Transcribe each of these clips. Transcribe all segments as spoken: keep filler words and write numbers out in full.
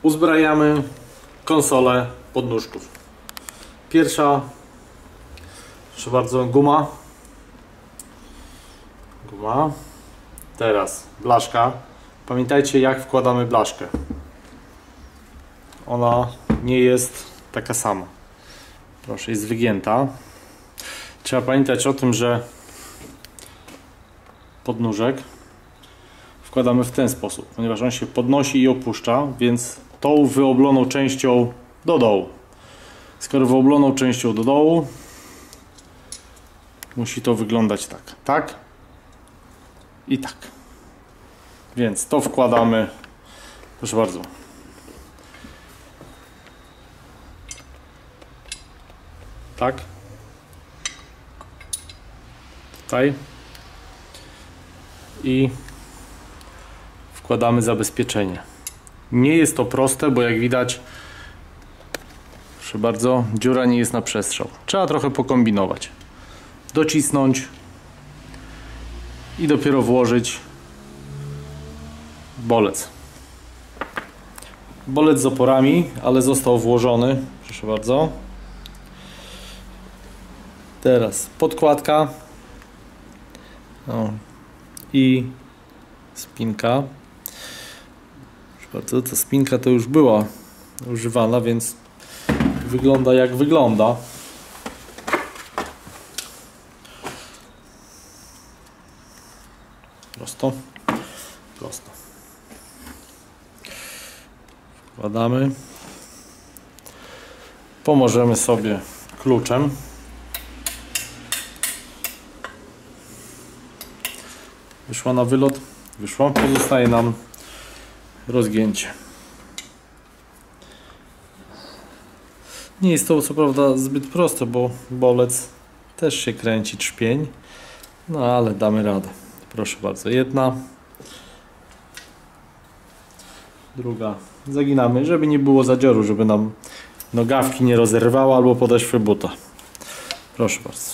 uzbrajamy konsolę podnóżków. Pierwsza, proszę bardzo, guma. Guma. Teraz blaszka. Pamiętajcie, jak wkładamy blaszkę. Ona nie jest taka sama. Proszę, jest wygięta. Trzeba pamiętać o tym, że podnóżek wkładamy w ten sposób, ponieważ on się podnosi i opuszcza, więc tą wyobloną częścią do dołu. Skoro wyobloną częścią do dołu, musi to wyglądać tak, tak i tak. Więc to wkładamy, proszę bardzo. Tak. Tutaj. I wkładamy zabezpieczenie. Nie jest to proste, bo jak widać, proszę bardzo, dziura nie jest na przestrzał. Trzeba trochę pokombinować. Docisnąć i dopiero włożyć bolec. Bolec z oporami, ale został włożony. Proszę bardzo. Teraz podkładka. O. I spinka. Proszę bardzo, ta spinka to już była używana, więc wygląda jak wygląda. Prosto. Prosto. Wkładamy. Pomożemy sobie kluczem. Wyszła na wylot. Wyszło. Pozostaje nam rozgięcie. Nie jest to co prawda zbyt proste, bo bolec też się kręci, trzpień. No ale damy radę. Proszę bardzo. Jedna. Druga. Zaginamy, żeby nie było zadzioru, żeby nam nogawki nie rozerwała albo podeszwy buta. Proszę bardzo.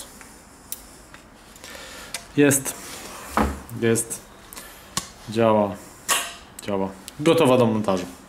Jest. Jest. Działa. Działa. Gotowa do montażu.